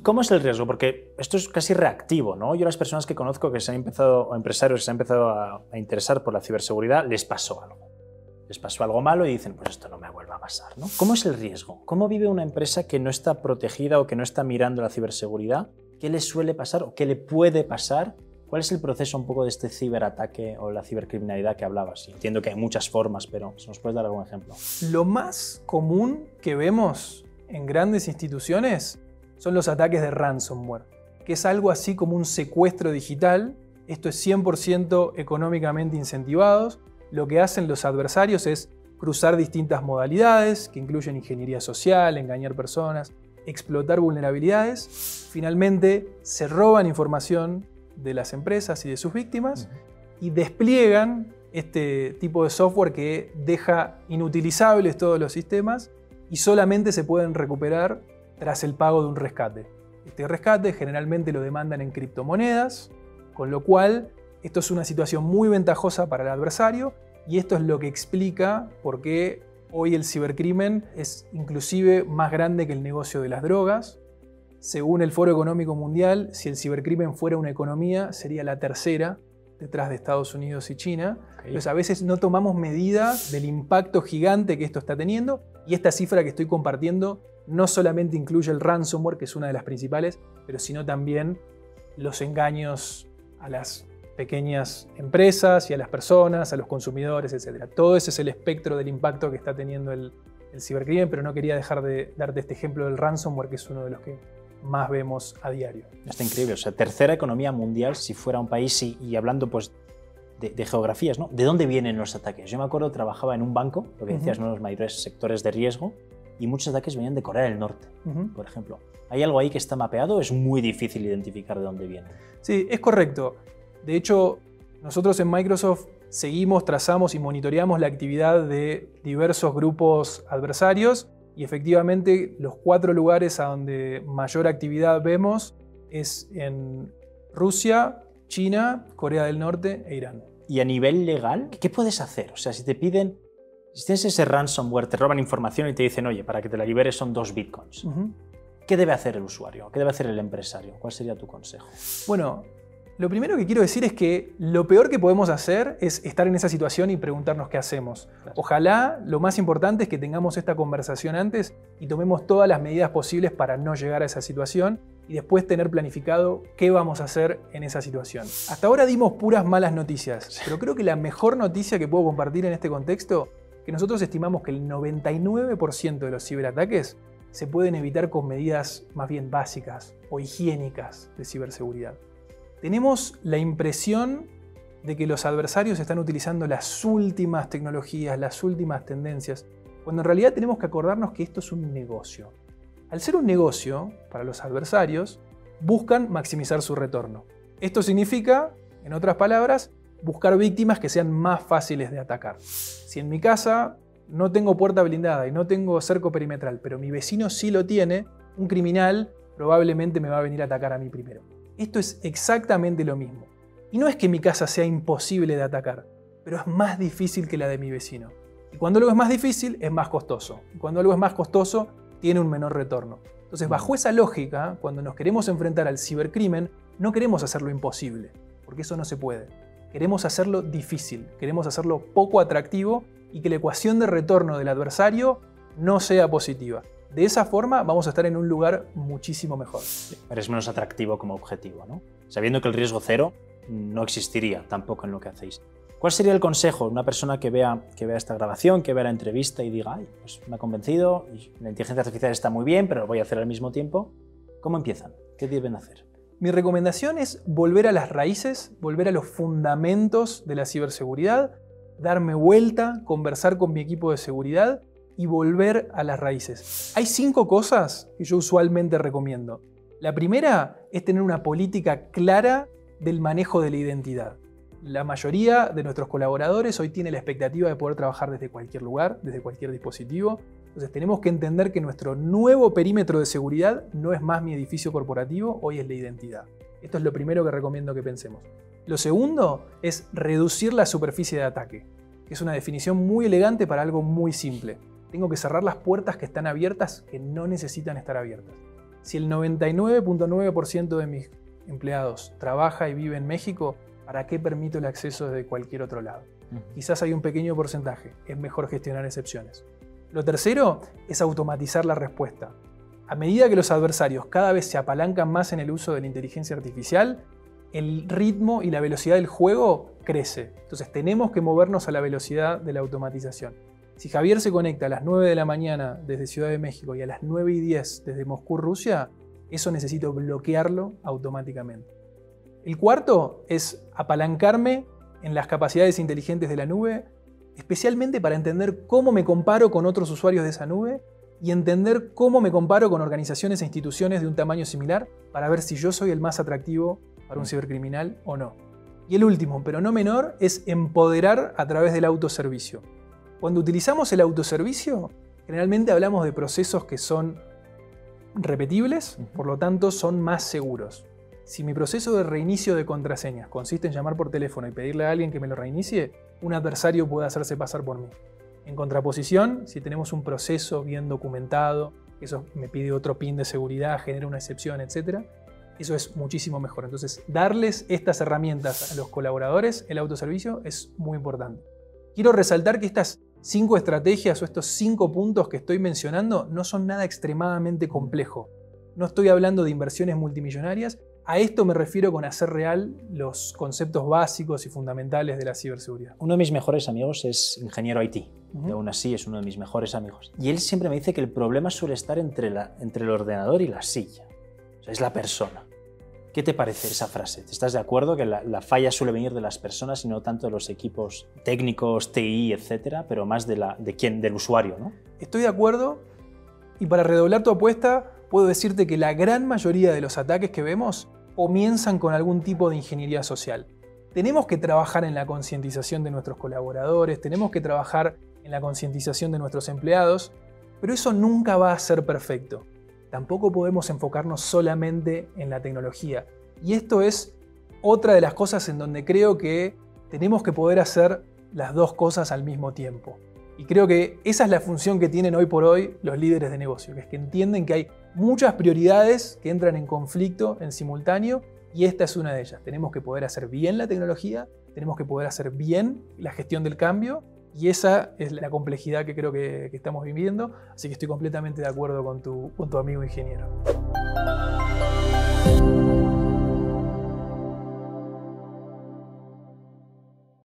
cómo es el riesgo? Porque esto es casi reactivo, ¿no? Yo las personas que conozco que se han empezado, o empresarios que se han empezado a interesar por la ciberseguridad, les pasó algo. Les pasó algo malo y dicen, pues esto no me vuelva a pasar, ¿no? ¿Cómo es el riesgo? ¿Cómo vive una empresa que no está protegida o que no está mirando la ciberseguridad? ¿Qué le suele pasar o qué le puede pasar? ¿Cuál es el proceso un poco de este ciberataque o la cibercriminalidad que hablabas? Entiendo que hay muchas formas, pero ¿se nos puedes dar algún ejemplo? Lo más común que vemos en grandes instituciones son los ataques de ransomware, que es algo así como un secuestro digital. Esto es 100% económicamente incentivados. Lo que hacen los adversarios es cruzar distintas modalidades, que incluyen ingeniería social, engañar personas, explotar vulnerabilidades. Finalmente, se roban información de las empresas y de sus víctimas y despliegan este tipo de software que deja inutilizables todos los sistemas y solamente se pueden recuperar tras el pago de un rescate. Este rescate generalmente lo demandan en criptomonedas, con lo cual esto es una situación muy ventajosa para el adversario y esto es lo que explica por qué hoy el cibercrimen es inclusive más grande que el negocio de las drogas. Según el Foro Económico Mundial, si el cibercrimen fuera una economía, sería la tercera detrás de Estados Unidos y China. Entonces a veces no tomamos medida del impacto gigante que esto está teniendo y esta cifra que estoy compartiendo no solamente incluye el ransomware, que es una de las principales, pero sino también los engaños a las pequeñas empresas y a las personas, a los consumidores, etc. Todo ese es el espectro del impacto que está teniendo el cibercrimen, pero no quería dejar de darte este ejemplo del ransomware, que es uno de los que más vemos a diario. Está increíble, o sea, tercera economía mundial si fuera un país y hablando pues de geografías, ¿no? ¿De dónde vienen los ataques? Yo me acuerdo, trabajaba en un banco, lo que decías, uno de los mayores sectores de riesgo, y muchos ataques venían de Corea del Norte, por ejemplo. ¿Hay algo ahí que está mapeado o es muy difícil identificar de dónde viene? Sí, es correcto. De hecho, nosotros en Microsoft seguimos, trazamos y monitoreamos la actividad de diversos grupos adversarios y efectivamente los 4 lugares a donde mayor actividad vemos es en Rusia, China, Corea del Norte e Irán. Y a nivel legal, ¿qué puedes hacer? O sea, si te piden, si tienes ese ransomware, te roban información y te dicen, oye, para que te la liberes son 2 bitcoins. ¿Qué debe hacer el usuario? ¿Qué debe hacer el empresario? ¿Cuál sería tu consejo? Bueno, lo primero que quiero decir es que lo peor que podemos hacer es estar en esa situación y preguntarnos qué hacemos. Claro. Ojalá lo más importante es que tengamos esta conversación antes y tomemos todas las medidas posibles para no llegar a esa situación y después tener planificado qué vamos a hacer en esa situación. Hasta ahora dimos puras malas noticias, pero creo que la mejor noticia que puedo compartir en este contexto es que nosotros estimamos que el 99% de los ciberataques se pueden evitar con medidas más bien básicas o higiénicas de ciberseguridad. Tenemos la impresión de que los adversarios están utilizando las últimas tecnologías, las últimas tendencias, cuando en realidad tenemos que acordarnos que esto es un negocio. Al ser un negocio, para los adversarios, buscan maximizar su retorno. Esto significa, en otras palabras, buscar víctimas que sean más fáciles de atacar. Si en mi casa no tengo puerta blindada y no tengo cerco perimetral, pero mi vecino sí lo tiene, un criminal probablemente me va a venir a atacar a mí primero. Esto es exactamente lo mismo. Y no es que mi casa sea imposible de atacar, pero es más difícil que la de mi vecino. Y cuando algo es más difícil, es más costoso. Y cuando algo es más costoso, tiene un menor retorno. Entonces, bajo esa lógica, cuando nos queremos enfrentar al cibercrimen, no queremos hacerlo imposible, porque eso no se puede. Queremos hacerlo difícil, queremos hacerlo poco atractivo y que la ecuación de retorno del adversario no sea positiva. De esa forma vamos a estar en un lugar muchísimo mejor. Eres menos atractivo como objetivo, ¿no? Sabiendo que el riesgo cero no existiría tampoco en lo que hacéis. ¿Cuál sería el consejo de una persona que vea esta grabación, que vea la entrevista y diga, ay, pues me ha convencido, y la inteligencia artificial está muy bien, pero lo voy a hacer al mismo tiempo? ¿Cómo empiezan? ¿Qué deben hacer? Mi recomendación es volver a las raíces, volver a los fundamentos de la ciberseguridad, darme vuelta, conversar con mi equipo de seguridad y volver a las raíces. Hay 5 cosas que yo usualmente recomiendo. La primera es tener una política clara del manejo de la identidad. La mayoría de nuestros colaboradores hoy tiene la expectativa de poder trabajar desde cualquier lugar, desde cualquier dispositivo. Entonces tenemos que entender que nuestro nuevo perímetro de seguridad no es más mi edificio corporativo, hoy es la identidad. Esto es lo primero que recomiendo que pensemos. Lo segundo es reducir la superficie de ataque, que es una definición muy elegante para algo muy simple. Tengo que cerrar las puertas que están abiertas, que no necesitan estar abiertas. Si el 99.9% de mis empleados trabaja y vive en México, ¿para qué permito el acceso desde cualquier otro lado? Quizás hay un pequeño porcentaje, es mejor gestionar excepciones. Lo tercero es automatizar la respuesta. A medida que los adversarios cada vez se apalancan más en el uso de la inteligencia artificial, el ritmo y la velocidad del juego crece. Entonces tenemos que movernos a la velocidad de la automatización. Si Javier se conecta a las 9 de la mañana desde Ciudad de México y a las 9:10 desde Moscú, Rusia, eso necesito bloquearlo automáticamente. El cuarto es apalancarme en las capacidades inteligentes de la nube, especialmente para entender cómo me comparo con otros usuarios de esa nube y entender cómo me comparo con organizaciones e instituciones de un tamaño similar para ver si yo soy el más atractivo para un cibercriminal o no. Y el último, pero no menor, es empoderar a través del autoservicio. Cuando utilizamos el autoservicio, generalmente hablamos de procesos que son repetibles, por lo tanto son más seguros. Si mi proceso de reinicio de contraseñas consiste en llamar por teléfono y pedirle a alguien que me lo reinicie, un adversario puede hacerse pasar por mí. En contraposición, si tenemos un proceso bien documentado, eso me pide otro PIN de seguridad, genera una excepción, etc., eso es muchísimo mejor. Entonces, darles estas herramientas a los colaboradores, el autoservicio, es muy importante. Quiero resaltar que estas 5 estrategias o estos 5 puntos que estoy mencionando no son nada extremadamente complejo. No estoy hablando de inversiones multimillonarias. A esto me refiero con hacer real los conceptos básicos y fundamentales de la ciberseguridad. Uno de mis mejores amigos es ingeniero IT. Y aún así es uno de mis mejores amigos. Y él siempre me dice que el problema suele estar entre el ordenador y la silla. O sea, es la persona. ¿Qué te parece esa frase? ¿Estás de acuerdo que la falla suele venir de las personas y no tanto de los equipos técnicos, TI, etcétera, pero más del usuario, ¿no? Estoy de acuerdo, y para redoblar tu apuesta, puedo decirte que la gran mayoría de los ataques que vemos comienzan con algún tipo de ingeniería social. Tenemos que trabajar en la concientización de nuestros colaboradores, tenemos que trabajar en la concientización de nuestros empleados, pero eso nunca va a ser perfecto. Tampoco podemos enfocarnos solamente en la tecnología. Y esto es otra de las cosas en donde creo que tenemos que poder hacer las dos cosas al mismo tiempo. Y creo que esa es la función que tienen hoy por hoy los líderes de negocio, que es que entienden que hay muchas prioridades que entran en conflicto en simultáneo, y esta es una de ellas. Tenemos que poder hacer bien la tecnología, tenemos que poder hacer bien la gestión del cambio, y esa es la complejidad que creo que estamos viviendo, así que estoy completamente de acuerdo con tu amigo ingeniero.